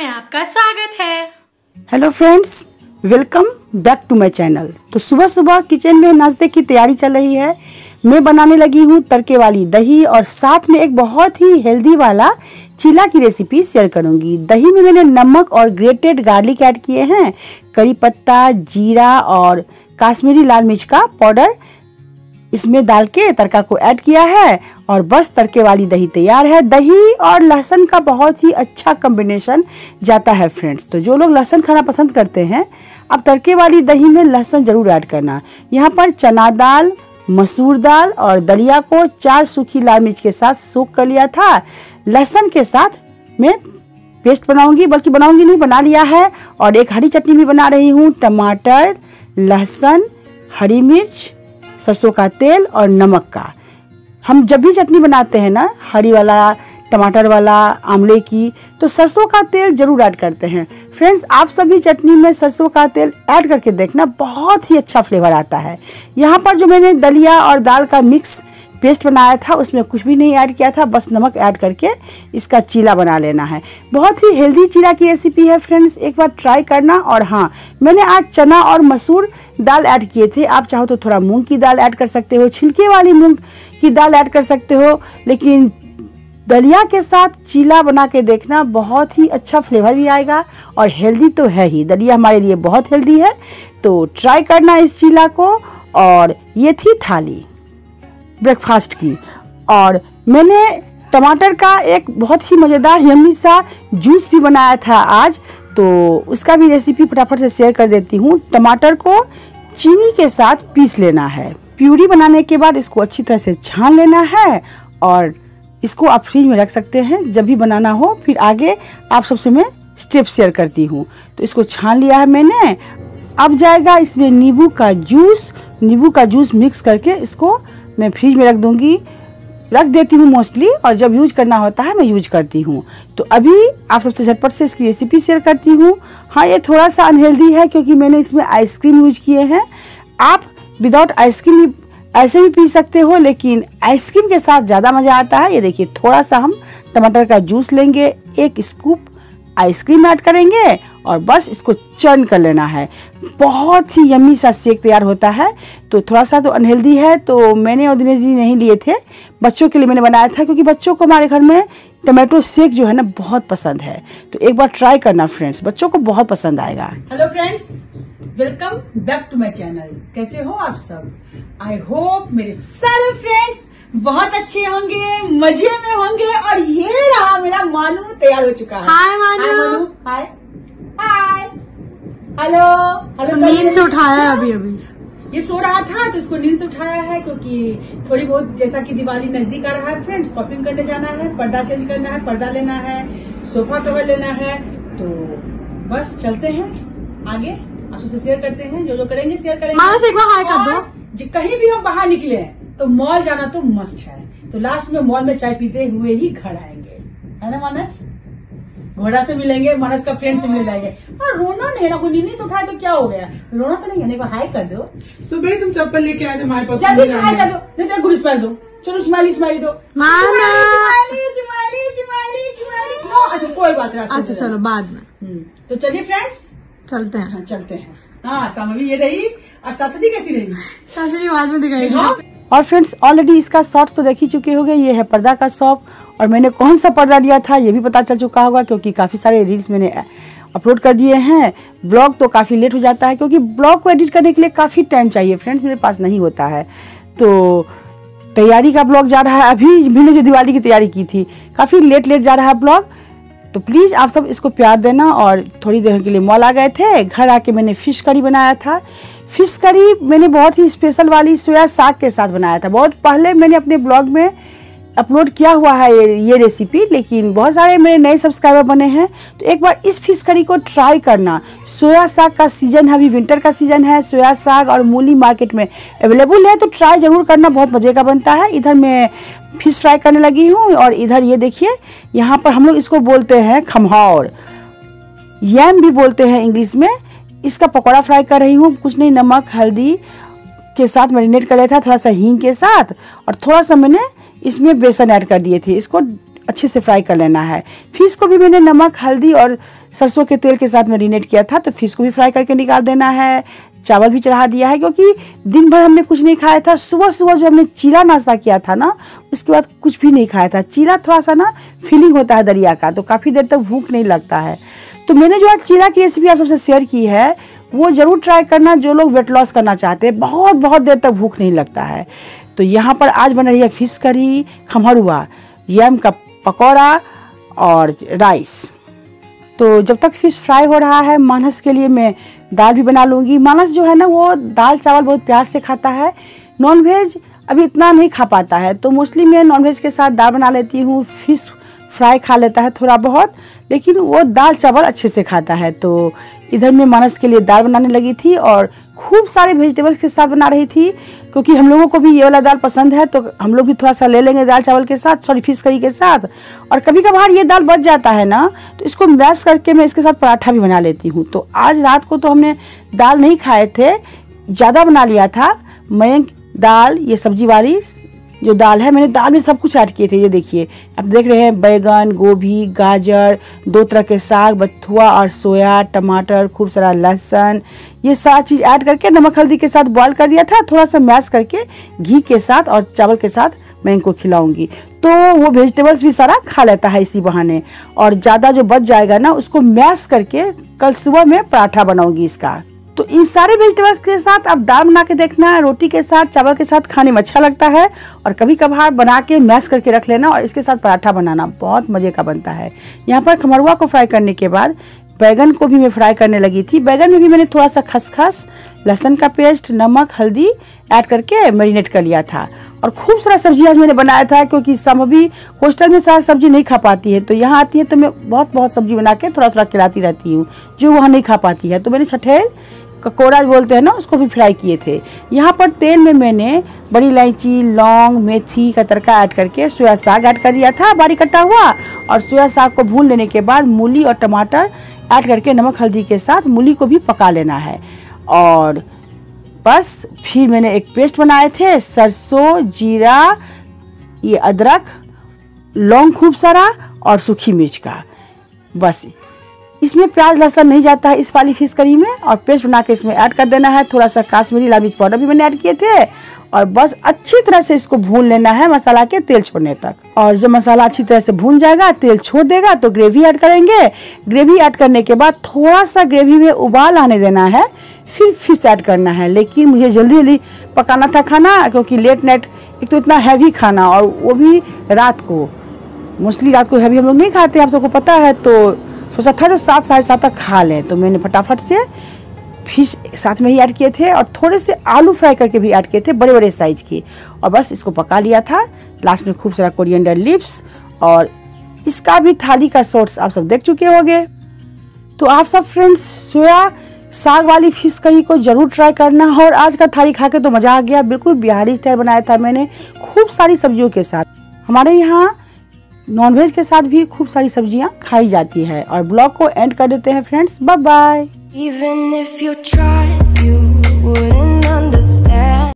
में आपका स्वागत है। Hello friends, welcome back to my channel. तो सुबह सुबह किचन में नाश्ते की तैयारी चल रही है। मैं बनाने लगी हूँ तड़के वाली दही और साथ में एक बहुत ही हेल्दी वाला चीला की रेसिपी शेयर करूँगी। दही में मैंने नमक और ग्रेटेड गार्लिक ऐड किए हैं, करी पत्ता, जीरा और काश्मीरी लाल मिर्च का पाउडर इसमें डाल के तड़का को ऐड किया है और बस तड़के वाली दही तैयार है। दही और लहसुन का बहुत ही अच्छा कॉम्बिनेशन जाता है फ्रेंड्स। तो जो लोग लहसुन खाना पसंद करते हैं, अब तड़के वाली दही में लहसुन जरूर ऐड करना। यहाँ पर चना दाल, मसूर दाल और दलिया को 4 सूखी लाल मिर्च के साथ सोख कर लिया था। लहसुन के साथ मैं पेस्ट बनाऊंगी, बल्कि बनाऊंगी नहीं, बना लिया है। और एक हरी चटनी भी बना रही हूँ। टमाटर, लहसुन, हरी मिर्च, सरसों का तेल और नमक का। हम जब भी चटनी बनाते हैं ना, हरी वाला, टमाटर वाला, आंवले की, तो सरसों का तेल जरूर ऐड करते हैं फ्रेंड्स। आप सभी चटनी में सरसों का तेल ऐड करके देखना, बहुत ही अच्छा फ्लेवर आता है। यहाँ पर जो मैंने दलिया और दाल का मिक्स पेस्ट बनाया था, उसमें कुछ भी नहीं ऐड किया था, बस नमक ऐड करके इसका चीला बना लेना है। बहुत ही हेल्दी चीला की रेसिपी है फ्रेंड्स, एक बार ट्राई करना। और हाँ, मैंने आज चना और मसूर दाल ऐड किए थे। आप चाहो तो थोड़ा मूंग की दाल ऐड कर सकते हो, छिलके वाली मूंग की दाल ऐड कर सकते हो, लेकिन दलिया के साथ चीला बना के देखना, बहुत ही अच्छा फ्लेवर भी आएगा और हेल्दी तो है ही। दलिया हमारे लिए बहुत हेल्दी है, तो ट्राई करना इस चीला को। और ये थी थाली ब्रेकफास्ट की। और मैंने टमाटर का एक बहुत ही मज़ेदार यम्मी सा जूस भी बनाया था आज, तो उसका भी रेसिपी फटाफट से शेयर कर देती हूँ। टमाटर को चीनी के साथ पीस लेना है। प्यूरी बनाने के बाद इसको अच्छी तरह से छान लेना है और इसको आप फ्रिज में रख सकते हैं, जब भी बनाना हो। फिर आगे आप सबसे मैं स्टेप शेयर करती हूँ। तो इसको छान लिया है मैंने। अब जाएगा इसमें नींबू का जूस मिक्स करके इसको मैं फ्रिज में रख देती हूँ मोस्टली, और जब यूज करना होता है मैं यूज करती हूँ। तो अभी आप सबसे झटपट से इसकी रेसिपी शेयर करती हूँ। हाँ, ये थोड़ा सा अनहेल्दी है क्योंकि मैंने इसमें आइसक्रीम यूज किए हैं। आप विदाउट आइसक्रीम ऐसे भी पी सकते हो, लेकिन आइसक्रीम के साथ ज़्यादा मज़ा आता है। ये देखिए, थोड़ा सा हम टमाटर का जूस लेंगे, 1 स्कूप आइसक्रीम ऐड करेंगे और बस इसको चर्न कर लेना है। बहुत ही यम्मी सा शेक तैयार होता है। तो थोड़ा सा तो अनहेल्दी है, तो मैंने और दिनेश जी नहीं लिए थे, बच्चों के लिए मैंने बनाया था, क्योंकि बच्चों को हमारे घर में टमाटो शेक जो है ना बहुत पसंद है। तो एक बार ट्राई करना फ्रेंड्स, बच्चों को बहुत पसंद आएगा। Hello friends, welcome back to my channel. कैसे हो आप सब? आई होप मेरे सारे फ्रेंड्स बहुत अच्छे होंगे, मजे में होंगे। और ये रहा मेरा मानू, तैयार हो चुका है। Hi Manu. Hi hi, hello hello. नींद से उठाया है अभी। ये सो रहा था तो इसको नींद से उठाया है, क्योंकि थोड़ी बहुत, जैसा कि दिवाली नजदीक आ रहा है फ्रेंड्स, शॉपिंग करने जाना है, पर्दा चेंज करना है, पर्दा लेना है, सोफा कवर लेना है। तो बस चलते हैं आगे, आप उससे शेयर करते हैं, जो करेंगे शेयर करेंगे। मानस एक बार हाय कर दो। कहीं भी हम बाहर निकले तो मॉल जाना तो मस्ट है। तो लास्ट में मॉल में चाय पीते हुए ही घर आएंगे, है ना मानस? घोड़ा से मिलेंगे, मानस का फ्रेंड से मिल जाएंगे। और रोना नहीं ना, कोई नींद से उठाए तो क्या हो गया, रोना तो नहीं है। एक हाई कर दो। सुबह ही तुम चप्पल लेके आए थे हमारे पास, जल्दी से हाई कर दो, नहीं तो गुड स्माइल दो। चलो स्माइली दो। अच्छा कोई बात नहीं, अच्छा चलो बाद में। तो चलिए फ्रेंड्स चलते हैं। हाँ चलते हैं। हाँ, सामग्री ये रही। और सरस्वती कैसी रही? सरस्वती बाद में दिखाएगी। और फ्रेंड्स, ऑलरेडी इसका शॉर्ट्स तो देख ही चुके होंगे। ये है पर्दा का शॉप, और मैंने कौन सा पर्दा लिया था ये भी पता चल चुका होगा, क्योंकि काफ़ी सारे रील्स मैंने अपलोड कर दिए हैं। ब्लॉग तो काफ़ी लेट हो जाता है, क्योंकि ब्लॉग को एडिट करने के लिए काफ़ी टाइम चाहिए फ्रेंड्स, मेरे पास नहीं होता है। तो तैयारी का ब्लॉग जा रहा है। अभी मैंने जो दिवाली की तैयारी की थी, काफ़ी लेट जा रहा है ब्लॉग। तो प्लीज़ आप सब इसको प्यार देना। और थोड़ी देर के लिए मॉल आ गए थे, घर आके मैंने फ़िश करी बनाया था। फ़िश करी मैंने बहुत ही स्पेशल वाली सोया साग के साथ बनाया था। बहुत पहले मैंने अपने ब्लॉग में अपलोड किया हुआ है ये रेसिपी, लेकिन बहुत सारे मेरे नए सब्सक्राइबर बने हैं। तो एक बार इस फिश करी को ट्राई करना। सोया साग का सीजन है, अभी विंटर का सीजन है। सोया साग और मूली मार्केट में अवेलेबल है, तो ट्राई जरूर करना, बहुत मज़े का बनता है। इधर मैं फिश फ्राई करने लगी हूँ, और इधर ये देखिए, यहाँ पर हम लोग इसको बोलते हैं खमहाउर, यम भी बोलते हैं इंग्लिश में। इसका पकौड़ा फ्राई कर रही हूँ। कुछ नहीं, नमक हल्दी के साथ मैरिनेट कर लिया था, थोड़ा सा हींग के साथ, और थोड़ा सा मैंने इसमें बेसन ऐड कर दिए थे। इसको अच्छे से फ्राई कर लेना है। फिश को भी मैंने नमक, हल्दी और सरसों के तेल के साथ मैरिनेट किया था, तो फिश को भी फ्राई करके निकाल देना है। चावल भी चढ़ा दिया है क्योंकि दिन भर हमने कुछ नहीं खाया था। सुबह सुबह जो हमने चीला नाश्ता किया था ना, उसके बाद कुछ भी नहीं खाया था। चीला थोड़ा सा ना फीलिंग होता है दरिया का, तो काफ़ी देर तक भूख नहीं लगता है। तो मैंने जो आज चीला की रेसिपी आप सबसे शेयर की है वो ज़रूर ट्राई करना, जो लोग वेट लॉस करना चाहते हैं। बहुत बहुत देर तक भूख नहीं लगता है। तो यहाँ पर आज बन रही है फिश करी, खमरुआ, यम का पकौड़ा और राइस। तो जब तक फिश फ्राई हो रहा है, मानस के लिए मैं दाल भी बना लूँगी। मानस जो है ना वो दाल चावल बहुत प्यार से खाता है। नॉनवेज अभी इतना नहीं खा पाता है, तो मोस्टली मैं नॉनवेज के साथ दाल बना लेती हूँ। फिश फ्राई खा लेता है थोड़ा बहुत, लेकिन वो दाल चावल अच्छे से खाता है। तो इधर मैं मानस के लिए दाल बनाने लगी थी और खूब सारे वेजिटेबल्स के साथ बना रही थी, क्योंकि हम लोगों को भी ये वाला दाल पसंद है, तो हम लोग भी थोड़ा सा ले लेंगे दाल चावल के साथ, सॉरी फिश करी के साथ। और कभी कभार ये दाल बच जाता है ना, तो इसको मैश करके मैं इसके साथ पराठा भी बना लेती हूँ। तो आज रात को तो हमने दाल नहीं खाए थे, ज़्यादा बना लिया था। मैं दाल, ये सब्जी वाली जो दाल है, मैंने दाल में सब कुछ ऐड किए थे। ये देखिए, आप देख रहे हैं बैगन, गोभी, गाजर, 2 तरह के साग, बथुआ और सोया, टमाटर, खूब सारा लहसुन, ये सारी चीज़ ऐड करके नमक हल्दी के साथ बॉईल कर दिया था। थोड़ा सा मैश करके घी के साथ और चावल के साथ मैं इनको खिलाऊंगी, तो वो वेजिटेबल्स भी सारा खा लेता है इसी बहाने। और ज़्यादा जो बच जाएगा ना, उसको मैश करके कल सुबह मैं पराठा बनाऊंगी इसका। तो इन सारे वेजिटेबल्स के साथ आप दाल बना के देखना, रोटी के साथ, चावल के साथ खाने में अच्छा लगता है। और कभी कभार बना के मैश करके रख लेना और इसके साथ पराठा बनाना, बहुत मज़े का बनता है। यहाँ पर खमरुआ को फ्राई करने के बाद बैगन को भी मैं फ्राई करने लगी थी। बैगन में भी मैंने थोड़ा सा खसखस, लहसुन का पेस्ट, नमक, हल्दी ऐड करके मैरिनेट कर लिया था। और खूब सारा सब्जी आज मैंने बनाया था, क्योंकि सभी हॉस्टल में सारा सब्जी नहीं खा पाती है, तो यहाँ आती है तो मैं बहुत बहुत सब्जी बना के थोड़ा थोड़ा खिलाती रहती हूँ जो वहाँ नहीं खा पाती है। तो मैंने छठेल, ककोड़ा बोलते हैं ना, उसको भी फ्राई किए थे। यहाँ पर तेल में मैंने बड़ी इलायची, लौंग, मेथी का तड़का ऐड करके सोया साग ऐड कर दिया था बारीक कटा हुआ। और सोया साग को भून लेने के बाद मूली और टमाटर ऐड करके नमक हल्दी के साथ मूली को भी पका लेना है। और बस फिर मैंने एक पेस्ट बनाए थे, सरसों, जीरा, ये अदरक, लौंग खूब सारा और सूखी मिर्च का। बस इसमें प्याज लहसुन नहीं जाता है इस वाली फिश करी में। और पेस्ट बना के इसमें ऐड कर देना है। थोड़ा सा काश्मीरी लाल मिर्च पाउडर भी मैंने ऐड किए थे। और बस अच्छी तरह से इसको भून लेना है मसाला के तेल छोड़ने तक। और जब मसाला अच्छी तरह से भून जाएगा, तेल छोड़ देगा, तो ग्रेवी ऐड करेंगे। ग्रेवी ऐड करने के बाद थोड़ा सा ग्रेवी में उबाल आने देना है, फिर फिश ऐड करना है। लेकिन मुझे जल्दी जल्दी पकाना था खाना, क्योंकि लेट नाइट, एक तो इतना हैवी खाना और वो भी रात को। मोस्टली रात को हैवी हम लोग नहीं खाते, आप सबको पता है। तो सोचा था जो 7 साढ़े 7 तक खा लें, तो मैंने फटाफट से फिश साथ में ही ऐड किए थे और थोड़े से आलू फ्राई करके भी ऐड किए थे, बड़े बड़े साइज की। और बस इसको पका लिया था। लास्ट में खूब सारा कोरिएंडर लीव्स, और इसका भी थाली का शॉर्ट्स आप सब देख चुके होंगे। तो आप सब फ्रेंड्स सोया साग वाली फिश करी को जरूर ट्राई करना। और आज का थाली खा के तो मज़ा आ गया, बिल्कुल बिहारी स्टाइल बनाया था मैंने, खूब सारी सब्जियों के साथ। हमारे यहाँ नॉनवेज के साथ भी खूब सारी सब्जियां खाई जाती है। और ब्लॉग को एंड कर देते हैं फ्रेंड्स, बाय बाय।